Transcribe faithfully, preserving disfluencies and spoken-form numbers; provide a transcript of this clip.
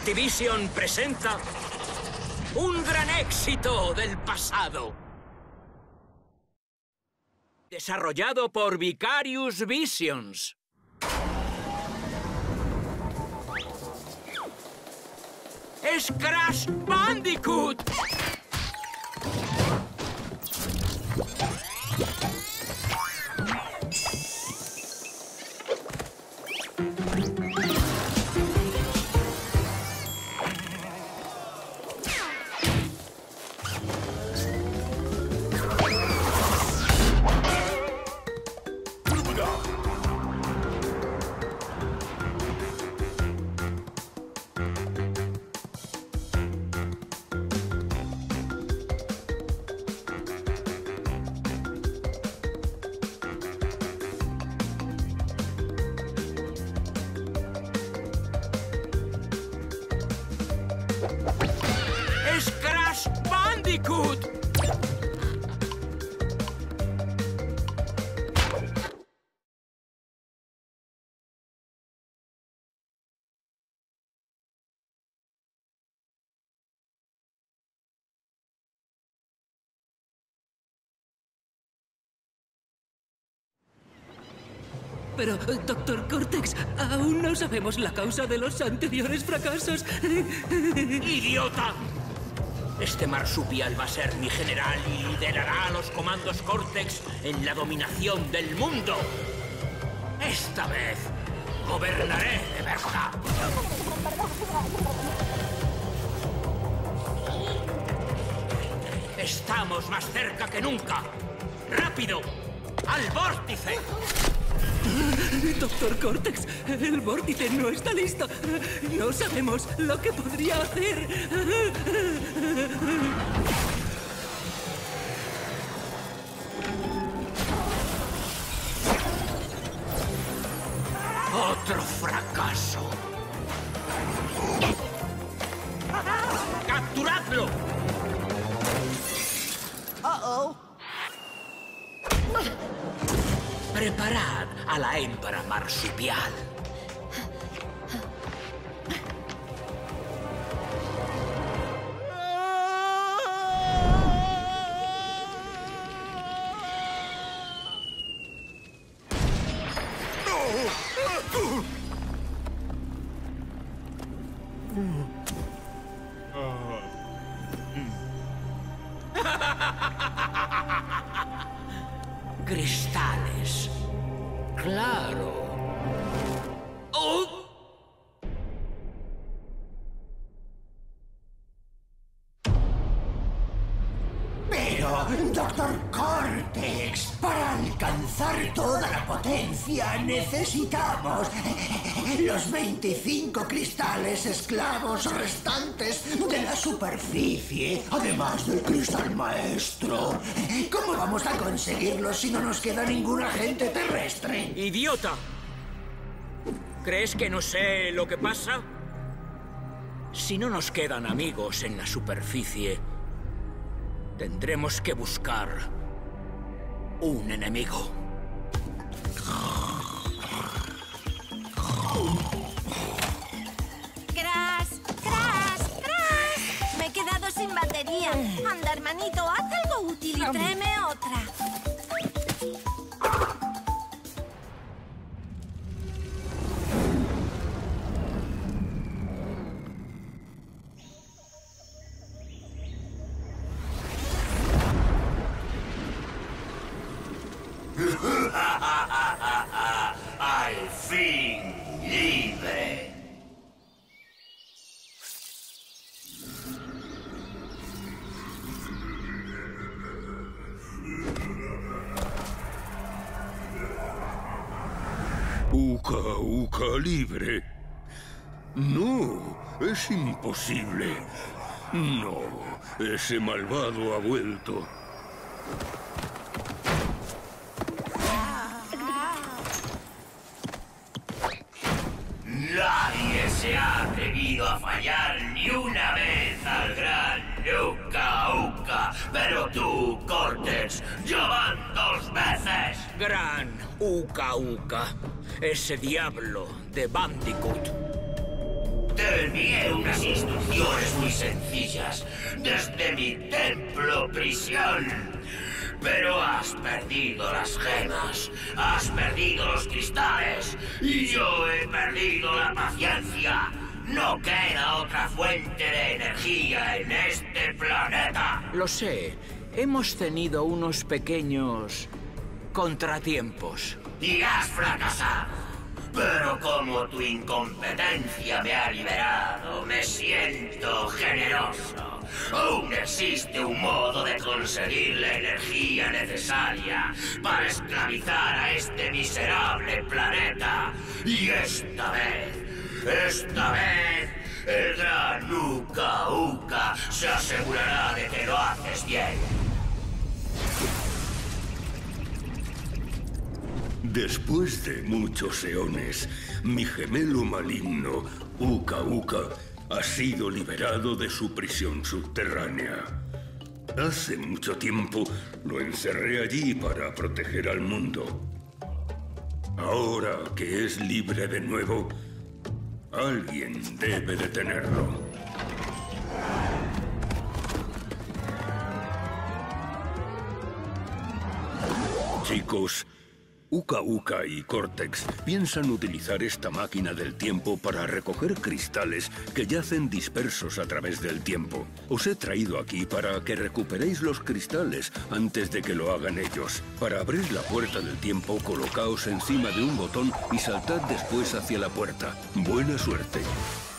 Activision presenta un gran éxito del pasado. Desarrollado por Vicarious Visions. ¡Es Crash Bandicoot! ¡Es Crash Bandicoot! Pero, doctor Cortex, aún no sabemos la causa de los anteriores fracasos. ¡Idiota! Este marsupial va a ser mi general y liderará a los comandos Cortex en la dominación del mundo. Esta vez gobernaré de verdad. Estamos más cerca que nunca. ¡Rápido! ¡Al vórtice! Doctor Cortex, el vórtice no está listo. No sabemos lo que podría hacer. ¡Otro fracaso! ¡Capturadlo! Uh-oh. Preparad a la hembra marsupial. Cristales. Claro. ¡Oh! Pero, doctor Cortex, para alcanzar toda la potencia necesitamos los veinticinco cristales esclavos restantes de la superficie, además del cristal maestro. ¿Cómo vamos a conseguirlos si no nos queda ningún agente terrestre? ¡Idiota! ¿Crees que no sé lo que pasa? Si no nos quedan amigos en la superficie, tendremos que buscar un enemigo. ¡Crash! ¡Crash! ¡Crash! Me he quedado sin batería. Anda, hermanito, haz algo útil y tráeme otra. ¡Al fin libre! Uka, Uka, libre. No, es imposible. No, ese malvado ha vuelto. Nadie se ha atrevido a fallar ni una vez al gran Uka Uka, pero tú, Cortex, ya van dos veces. Gran Uka Uka, ese diablo de Bandicoot. Te envié unas instrucciones muy sencillas desde mi templo prisión. Pero has perdido las gemas, has perdido los cristales y yo he perdido la paciencia. No queda otra fuente de energía en este planeta. Lo sé. Hemos tenido unos pequeños contratiempos. Y has fracasado. Pero como tu incompetencia me ha liberado, me siento generoso. Aún existe un modo de conseguir la energía necesaria para esclavizar a este miserable planeta. Y esta vez, esta vez, el gran Uka Uka se asegurará de que lo haces bien. Después de muchos eones, mi gemelo maligno, Uka Uka, ha sido liberado de su prisión subterránea. Hace mucho tiempo lo encerré allí para proteger al mundo. Ahora que es libre de nuevo, alguien debe detenerlo. Chicos, Uka Uka y Cortex piensan utilizar esta máquina del tiempo para recoger cristales que yacen dispersos a través del tiempo. Os he traído aquí para que recuperéis los cristales antes de que lo hagan ellos. Para abrir la puerta del tiempo, colocaos encima de un botón y saltad después hacia la puerta. Buena suerte.